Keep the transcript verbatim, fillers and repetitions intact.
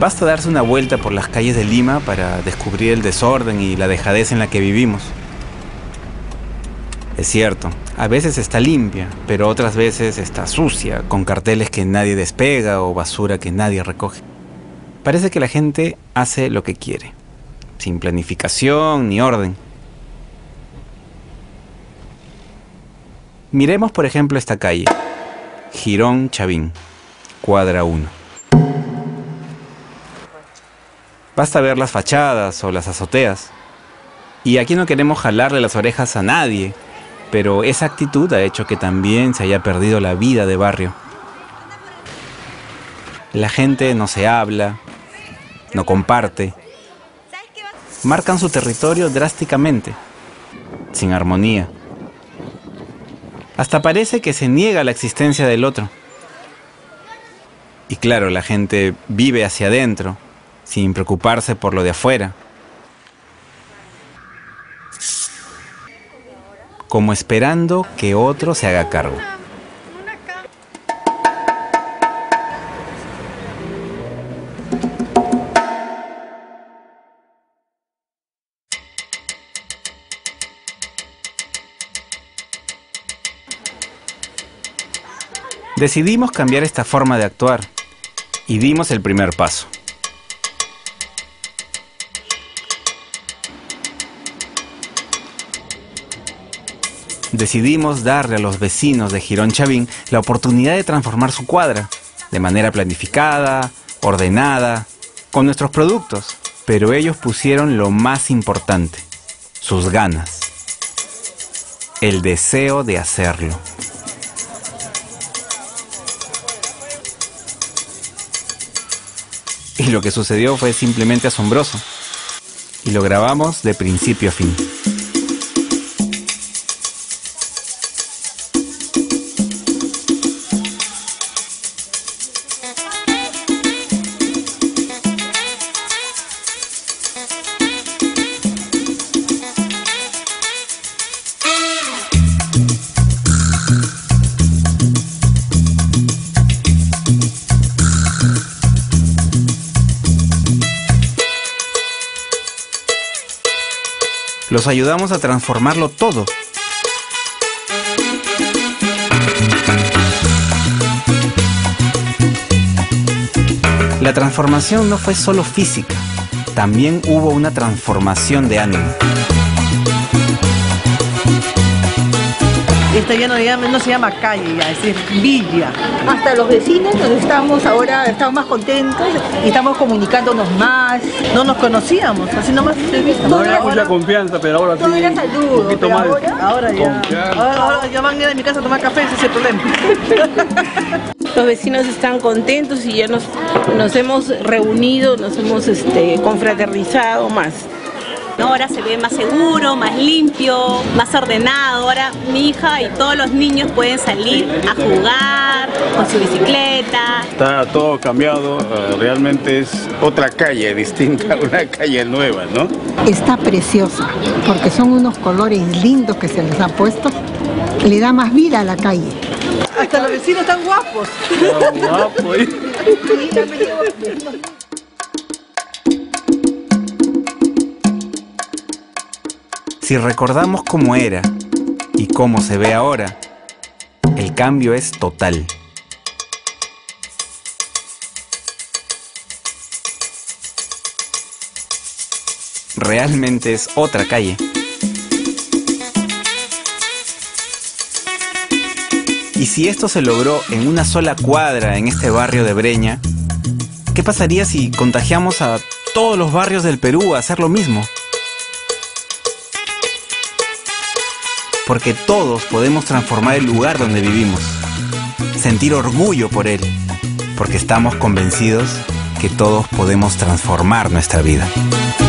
Basta darse una vuelta por las calles de Lima para descubrir el desorden y la dejadez en la que vivimos. Es cierto, a veces está limpia, pero otras veces está sucia, con carteles que nadie despega o basura que nadie recoge. Parece que la gente hace lo que quiere, sin planificación ni orden. Miremos, por ejemplo, esta calle, Girón Chavín, cuadra uno. Basta ver las fachadas o las azoteas. Y aquí no queremos jalarle las orejas a nadie, pero esa actitud ha hecho que también se haya perdido la vida de barrio. La gente no se habla, no comparte. Marcan su territorio drásticamente, sin armonía. Hasta parece que se niega la existencia del otro. Y claro, la gente vive hacia adentro, sin preocuparse por lo de afuera. Como esperando que otro se haga cargo. Decidimos cambiar esta forma de actuar y dimos el primer paso. Decidimos darle a los vecinos de Girón Chavín la oportunidad de transformar su cuadra de manera planificada, ordenada, con nuestros productos. Pero ellos pusieron lo más importante, sus ganas, el deseo de hacerlo. Y lo que sucedió fue simplemente asombroso. Y lo grabamos de principio a fin. Los ayudamos a transformarlo todo. La transformación no fue solo física, también hubo una transformación de ánimo. Esta ya no, llama, no se llama calle, ya es villa. Hasta los vecinos nos estamos ahora estamos más contentos y estamos comunicándonos más. No nos conocíamos, así nomás te he visto. No había mucha confianza, pero ahora todo sí. era saludo, Un poquito más. Ahora, ahora ya. Ahora, ahora ya van a ir a mi casa a tomar café, ese es el problema. Los vecinos están contentos y ya nos, nos hemos reunido, nos hemos este, confraternizado más. ¿No? Ahora se ve más seguro, más limpio, más ordenado. Ahora mi hija y todos los niños pueden salir a jugar con su bicicleta. Está todo cambiado, uh, realmente es otra calle distinta, una calle nueva, ¿no? Está preciosa, porque son unos colores lindos que se les ha puesto. Le da más vida a la calle. Hasta los vecinos están guapos. Está guapo, ¿eh? Si recordamos cómo era y cómo se ve ahora, el cambio es total. Realmente es otra calle. Y si esto se logró en una sola cuadra en este barrio de Breña, ¿qué pasaría si contagiamos a todos los barrios del Perú a hacer lo mismo? Porque todos podemos transformar el lugar donde vivimos, sentir orgullo por él, porque estamos convencidos que todos podemos transformar nuestra vida.